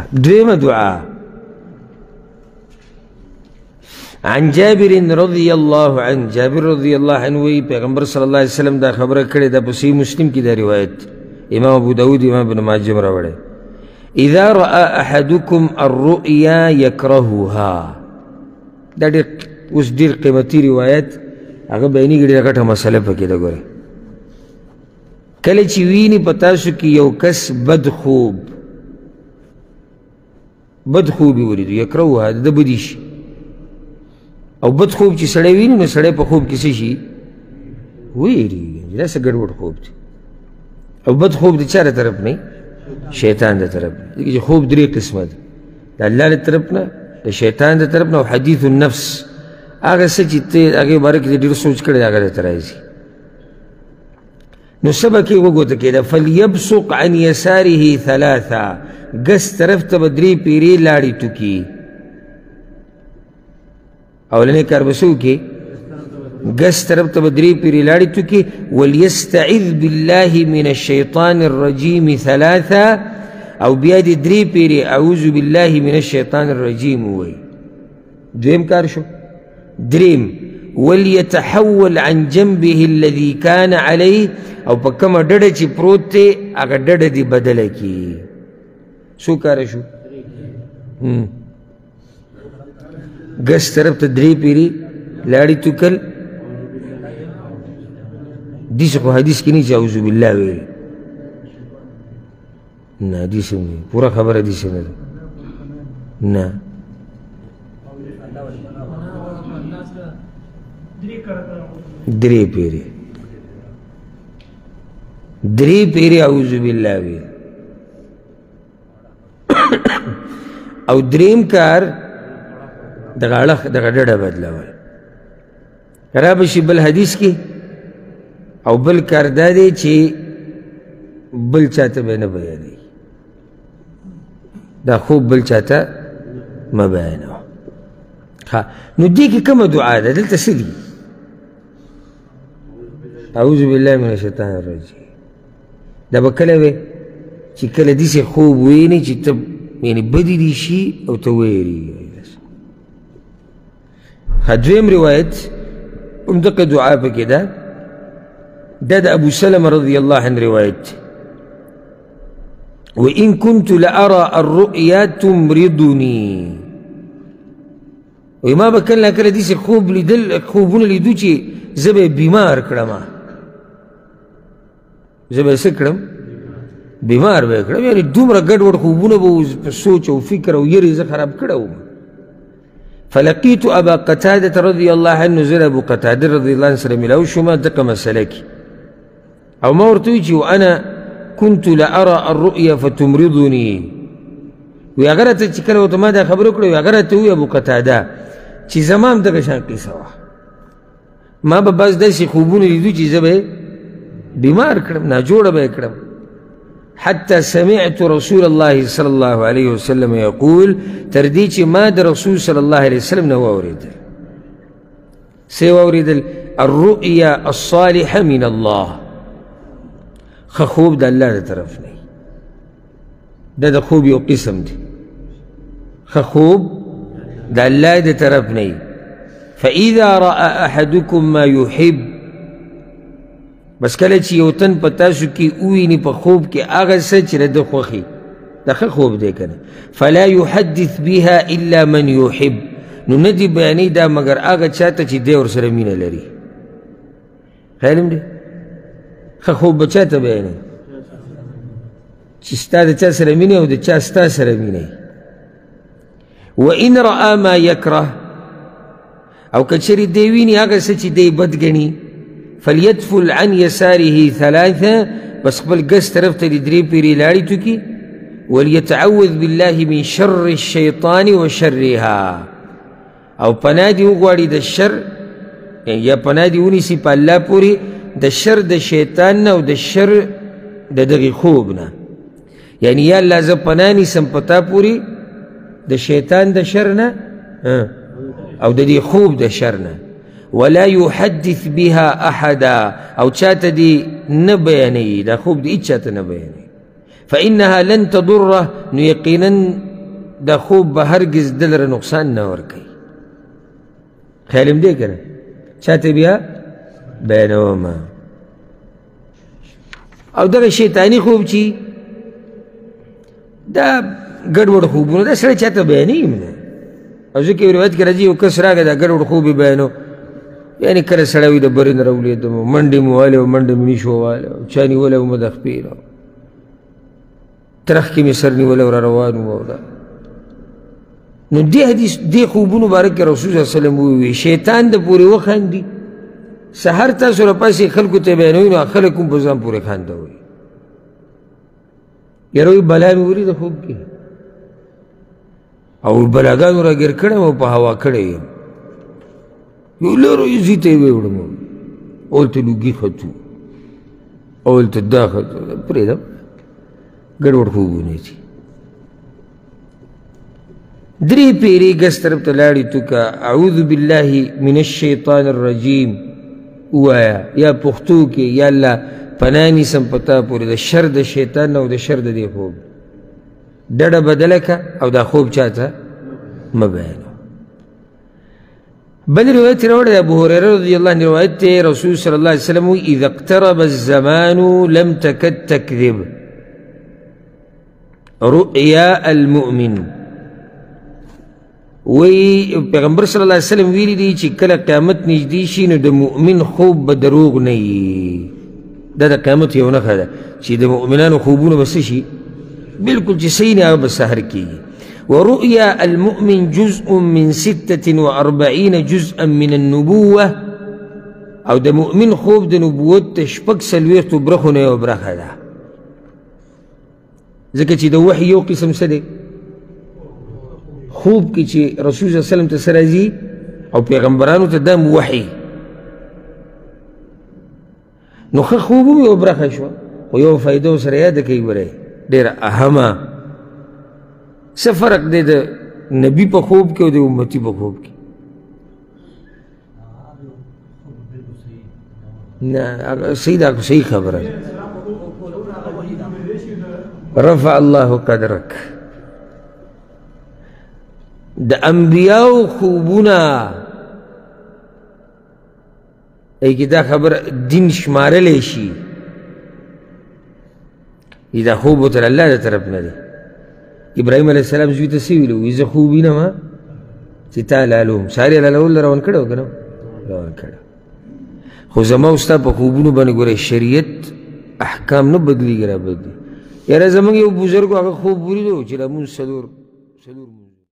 دویمه دعا عن جابر رضی اللہ عنہ جابر رضی اللہ عنہ وی پیغمبر صلی اللہ علیہ وسلم دا خبر کرے دا پسی مسلم کی دا روایت امام ابو داود امام ابن ماجہ راوڑے اذا رأى احدكم الرؤيا يكرهها دا دیر اس دیر قیمتی روایت اگر بینی گڑی رکھتا مسئلہ پکی دا گورے کل چیوینی پتاسو کی یو کس بد خوبی وریدو یکرهها دا بدیش او بد خوب چی سڑے وینی نو سڑے پا خوب کسی شی ویری دا سا گڑوڑ خوب دی او بد خوب دی چارہ طرف نہیں شیطان دا طرف دیکھ جی خوب دری قسمت دا اللہ دا طرف نا دا شیطان دا طرف نا و حدیث النفس آگا سچی تیر آگے بارک دی دیر سوچ کردے آگا دا ترائیزی نو سبکی وگو تکی دا فَلْيَبْسُقْ عَنْ يَسَارِهِ ثَلَاثًا گس طرف تا بدری پیری لاڑی تکی اولنے کار بسو کی گس طرف تا بدری پیری لاڑی تکی وَلْيَسْتَعِذْ بِاللَّهِ مِنَ الشَّيْطَانِ الرَّجِيمِ ثَلَاثًا او بیادی دری پیری اعوذ باللہ من الشیطان الرجیم ہوئی دویم کار شو دریم وَلْيَتَحَوَّلْ عَنْ جَنْبِهِ الَّذِي كَانَ عَلَيْهِ او پا کم ڈڑ چی پروت تے اگر ڈڑ دی بدل کی سو کار شو گس طرف تا دری پیری لاڑی تکل دیس کو حدیث کی نیچے اعوذ باللہ ویل نا حدیث نہیں پورا خبر حدیث نہیں نا دری پیری اعوذ باللہ ویل او دریم کار دغا ڈڑا بدلاول رابشی بل حدیث کی او بل کار دادے چی بل چاہتا بے نبیانی دا خوب بل چاہتا مبیانو نو دی کی کم دعا دا دلتا سدی اعوذ باللہ من الشیطان الرجیم دا بکلے وے چی کل دیسی خوب وینی چی تب یعنی بدی دیشی او تویری دویم روایت امدق دعا پا کدا دا ابو سلم رضی اللہ عنہ روایت وَإِن كُنْتُ لَأَرَى الرُّؤْيَا تُمْرِضُنِي وما بکلنا کل دیسی خوبون لیدو چی زب بیمار کرما زب سکرم بیمار بے کرم یعنی دومرا گڑوڑ خوبون با سوچ و فکر و یریز خراب کرو فلقیت ابا قتادة رضی اللہ عنہ زر ابو قتادة رضی اللہ عنہ سلم ملاو شما دقا مسلکی او مورتوی چی وانا كنت لأرى الرؤيا فتمرضني ویاغرت چکل و تما دا خبرو کرو ویاغرت ہوئی ابو قتادة چی زمان دقا شان قیسا وا ما باز داسی خوبون لیدو چی زب بیمار کرم ناجوڑ بے کرم حتى سمعت رسول الله صلى الله عليه وسلم يقول ترديش ما دا رسول صلى الله عليه وسلم نهو أوريد سيو أوريد الرؤيا الصالحة من الله خوب دا الله دا طرفني دا خوب يو قسم دي خوب دا الله دا طرفني فإذا رأى أحدكم ما يحب بس کله چی یو تن پتاسو کی اوینی پا خوب کی آغا سچ رد خوخی دا خوب دے کنا فلا يحدث بها الا من يحب نو ندی بیانی دا مگر آغا چاہتا چی دے اور سرمین لری خیلم دے خوب بچاہتا بیانی چی ستا دا چا سرمین او دا چا ستا سرمین وَإِنْ رَآ مَا يَكْرَهِ او کچری دیوینی آغا سچی دے بدگنی فَلْيَدْفُلْ عَنْ يَسَارِهِ ثَلَاثًا بس قبل قس طرف تلی دری پیری لاری تکی وَلْيَتَعَوَّذْ بِاللَّهِ مِنْ شَرِّ الشَّيْطَانِ وَشَرِّهَا او پنادی اگواری دا شر یا پنادی اونی سی پا اللہ پوری دا شر دا شیطان و دا شر دا دغی خوبنا یعنی یا اللہ زب پنانی سمپتا پوری دا شیطان دا شرنا او دا دی خوب دا شرنا ولا يحدث بها أحدا او چاہتا دی نبیانی دا خوب دی اچھاتا نبیانی فإنها لن تضره نو یقینا دا خوب به هرگز دل را نقصان نه ورکوي. خیالم دی که نه؟ چاته بیا بیانومه. او دغه شیطانی خوب چې دا ګډوډ خوبونه دا سړی چاته بیانوي هم نه. او ځکه یو روایت کې راځي یو کس راغی دا ګډوډ خوب یې بیانو، یعنې کله سړی وي د برې نه راولېدم، منډې مې وهلې او منډه مې نشو وهلی، چا نیولی ومه د خپې نه، ترخ کې مې سر نیولی او را روان وم. نو دې حدیث دې خوبونو باره کې رسول صلی الله علیه وسلم وویل شیطان د پورې وخاندي، سحر تاسو راپاسې خلکو ته بیانوي نو خلک هم په ځان پورې خاندوي. یاره وایي بلا مې ولید خوب کې او بلاګانو راګیر کړی او په هوا کړی یم. یو لرې ځي ته یې ویوړم، اولته لوګي ختو، اولته دا ختو، پرېږدم ګډوډ خوبونه دي. درې پیرې ګس طرف ته لاړې تو که اعوذ بالله من الشیطان الرجیم ووایه، یا پښتو کې یا الله پناه نیسم په تا پورې د شر د شیطان نه او د شر د دې خوب. ډډه بدله که او دا خوب چا ته مه بیانوه. بل روایت راوړی د ابو هریره رضی الله عنه روایت دی، رسول صلی الله علیه وسلم وایي اذا اقترب الزمان لم تکد تکذب رؤیا المؤمن. وی پیغمبر صلی الله علیه وسلم ویلی دی چې کله قیامت نږدې شي نو د مؤمن خوب به دروغ نه وي. دا د قیامت یو نښه ده چې د مؤمنانو خوبونه به څه شي بلکل چې صحیح نه هغه به سحر کېږي. ورؤیا المؤمن جزء من 46 جزءا من النبوة، او د مؤمن خوب د نبوت د 46 برخو نه یو برخه ده. ځکه چې د وحي یو قسم څه دی خوب کې چې رسول صلی الله علیه وسلم ته څه راځي او پیغمبرانو ته دا وحي، نو ښه خوب هم یو برخه شوه، خو یو فایده ورسره یاده کوي ګورئ ډېره اهمه. څه فرق دی د نبي په خوب کې او د امتي په خوب کې؟ نه صحیح ده، صحیح خبره ده. رفع الله قدرک. د انبیاو خوبونه ای که دا خبر دین شمارلی شي، دا خوب ورته الله د طرف نه دی. ابراهیم علیه السلام زوی ته څه ویلي وایي زه خوب وینم چې تا لالوم. ساري لالول روان کړی و که نه روان کړی، خو زما او ستا په خوبونو باندې ګورئ شریعت احکام نه بدلېږي را بدلي. یاره زمونږ یو بزرګو هغه خوب ولیدو چې لمونځ څلور